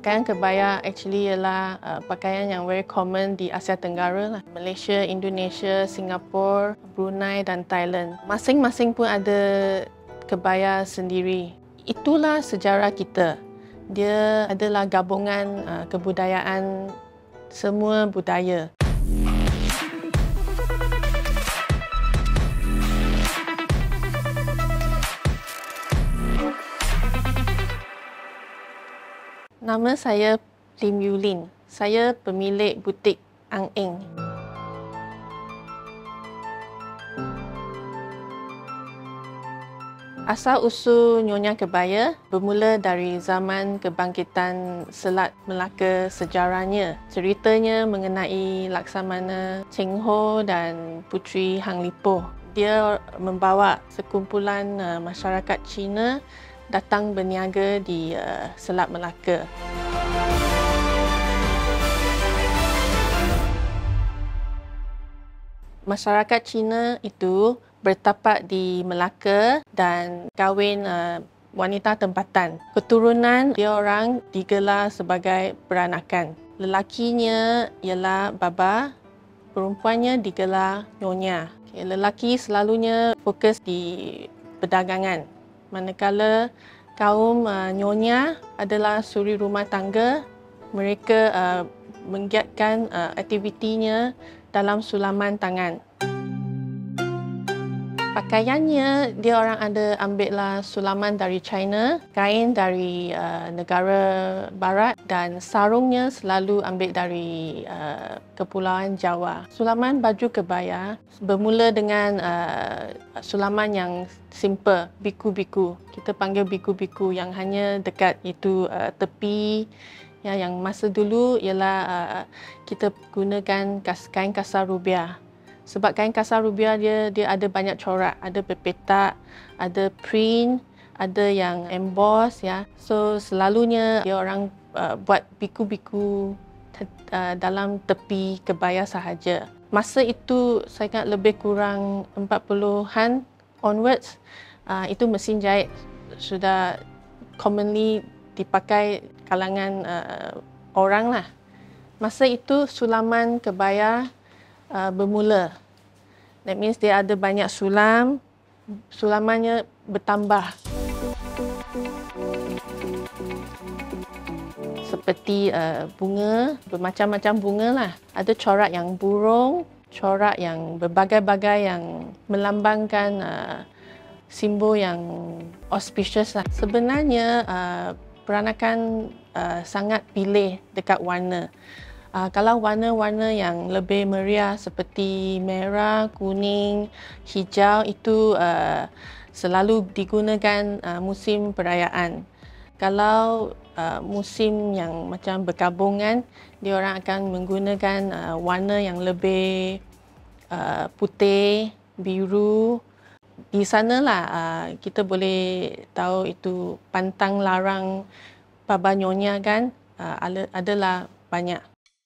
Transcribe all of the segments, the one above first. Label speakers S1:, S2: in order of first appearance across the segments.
S1: Pakaian kebaya actually ialah pakaian yang very common di Asia Tenggara lah. Malaysia, Indonesia, Singapura, Brunei dan Thailand. Masing-masing pun ada kebaya sendiri. Itulah sejarah kita. Dia adalah gabungan kebudayaan semua budaya. Nama saya Lim Yulin. Saya pemilik butik Ang Eng. Asal-usul Nyonya Kebaya bermula dari zaman kebangkitan Selat Melaka sejarahnya. Ceritanya mengenai Laksamana Cheng Ho dan Puteri Hang Lipoh. Dia membawa sekumpulan masyarakat Cina datang berniaga di Selat Melaka. Masyarakat Cina itu bertapak di Melaka dan kahwin wanita tempatan. Keturunan dia orang digelar sebagai peranakan. Lelakinya ialah baba, perempuannya digelar nyonya. Lelaki selalunya fokus di perdagangan. Manakala kaum nyonya adalah suri rumah tangga, mereka menggiatkan aktivitinya dalam sulaman tangan. Pakaiannya, dia orang ada ambillah sulaman dari China, kain dari negara barat dan sarungnya selalu ambil dari Kepulauan Jawa. Sulaman baju kebaya bermula dengan sulaman yang simple, biku-biku. Kita panggil biku-biku yang hanya dekat itu tepi. Ya, yang masa dulu ialah kita gunakan kain kasar rubiah. Sebab kain kasar rubiah dia ada banyak corak, ada berpetak, ada print, ada yang emboss ya. So selalunya dia orang buat biku-biku dalam tepi kebaya sahaja. Masa itu saya ingat lebih kurang 40-an onwards, itu mesin jahit sudah commonly dipakai kalangan orang lah. Masa itu sulaman kebaya bermula. That means dia ada banyak sulam, sulamannya bertambah. Seperti bunga, bermacam-macam bunga lah. Ada corak yang burung, corak yang berbagai-bagai yang melambangkan simbol yang auspicious lah. Sebenarnya peranakan sangat pilih dekat warna. Kalau warna-warna yang lebih meriah seperti merah, kuning, hijau itu selalu digunakan musim perayaan. Kalau musim yang macam bergabungan, dia orang akan menggunakan warna yang lebih putih, biru. Di sanalah kita boleh tahu itu pantang larang baba nyonya kan adalah banyak.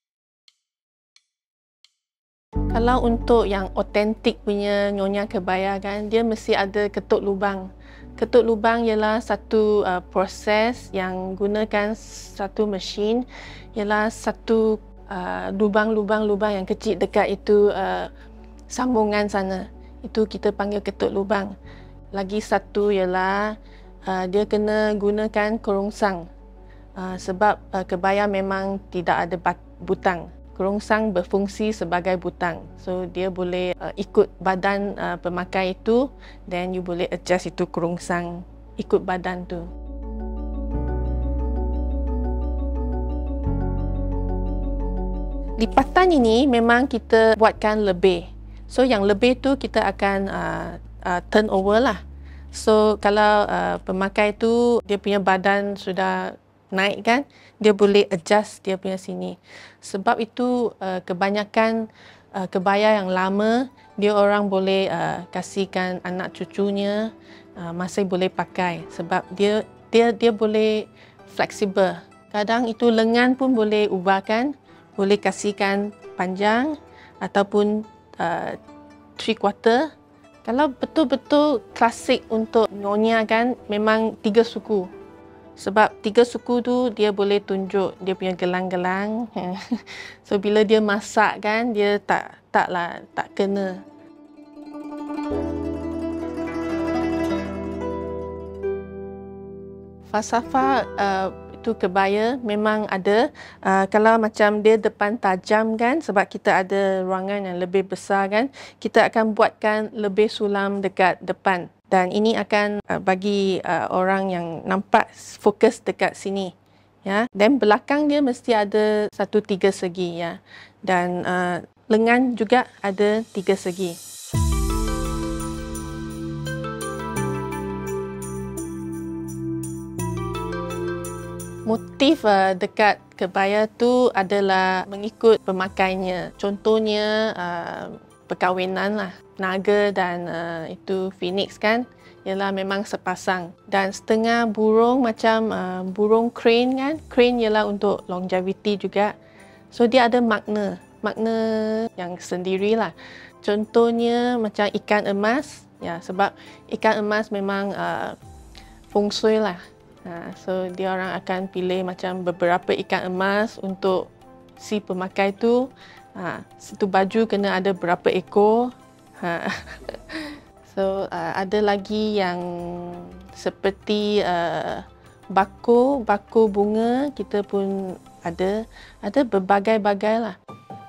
S1: Kalau untuk yang otentik punya nyonya kebaya kan, dia mesti ada ketuk lubang. Ketuk lubang ialah satu proses yang gunakan satu mesin, ialah satu lubang-lubang yang kecil dekat itu sambungan sana. Itu kita panggil ketuk lubang. Lagi satu ialah dia kena gunakan kerongsang. Sebab kebaya memang tidak ada butang. Kerongsang berfungsi sebagai butang. So dia boleh ikut badan pemakai itu, then you boleh adjust itu kerongsang ikut badan tu. Lipatan ini memang kita buatkan lebih. So yang lebih tu kita akan turn over lah. So kalau pemakai tu dia punya badan sudah naik kan, dia boleh adjust dia punya sini. Sebab itu kebanyakan kebaya yang lama dia orang boleh kasihkan anak cucunya masih boleh pakai sebab dia boleh fleksibel. Kadang itu lengan pun boleh ubahkan, boleh kasihkan panjang ataupun 3/4. Kalau betul-betul klasik untuk nyonya kan memang 3 suku. Sebab 3 suku tu dia boleh tunjuk dia punya gelang-gelang. So bila dia masak kan, dia tak kena. Falsafah itu kebaya memang ada. Kalau macam dia depan tajam kan, sebab kita ada ruangan yang lebih besar kan, kita akan buatkan lebih sulam dekat depan. Dan ini akan bagi orang yang nampak fokus dekat sini. Ya. Dan belakang dia mesti ada 3 segi. Ya. Dan lengan juga ada 3 segi. Motif dekat kebaya tu adalah mengikut pemakainya. Contohnya perkahwinan lah. Naga dan itu phoenix kan, ialah memang sepasang. Dan setengah burung macam burung crane kan. Crane ialah untuk longevity juga. So dia ada makna yang sendirilah. Contohnya macam ikan emas. Ya, sebab ikan emas memang feng shui lah. So dia orang akan pilih macam beberapa ikan emas untuk si pemakai tu. Satu baju kena ada berapa ekor. So ada lagi yang seperti bako bunga, kita pun ada berbagai-bagai lah.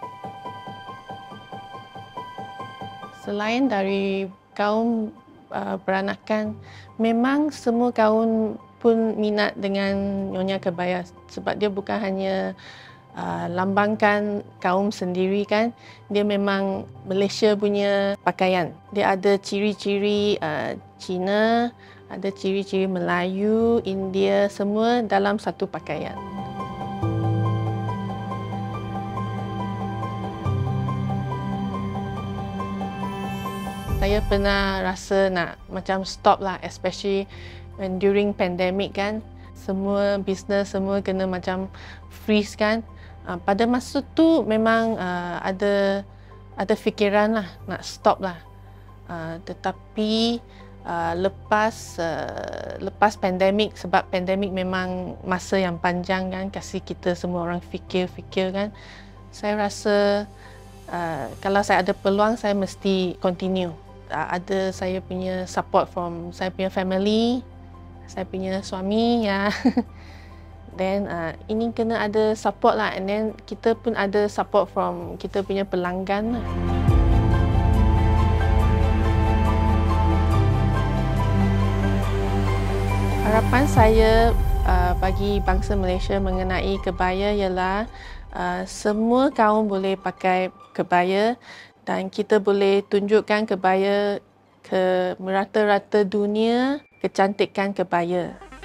S1: Selain dari kaum peranakan, memang semua kaum pun minat dengan Nyonya Kebaya sebab dia bukan hanya lambangkan kaum sendiri kan, dia memang Malaysia punya pakaian. Dia ada ciri-ciri Cina, ada ciri-ciri Melayu, India, semua dalam satu pakaian. Saya pernah rasa nak macam stop lah, especially when during pandemic kan, semua bisnes semua kena macam freeze kan. Pada masa tu memang ada fikiran lah nak stop lah. Tetapi lepas pandemik, sebab pandemik memang masa yang panjang kan, kasi kita semua orang fikir kan. Saya rasa kalau saya ada peluang, saya mesti continue. Ada saya punya support from saya punya family, saya punya suami ya. Then ini kena ada support lah, and then kita pun ada support from kita punya pelanggan lah. Harapan saya bagi bangsa Malaysia mengenai kebaya ialah semua kaum boleh pakai kebaya dan kita boleh tunjukkan kebaya ke merata-rata dunia, kecantikan kebaya.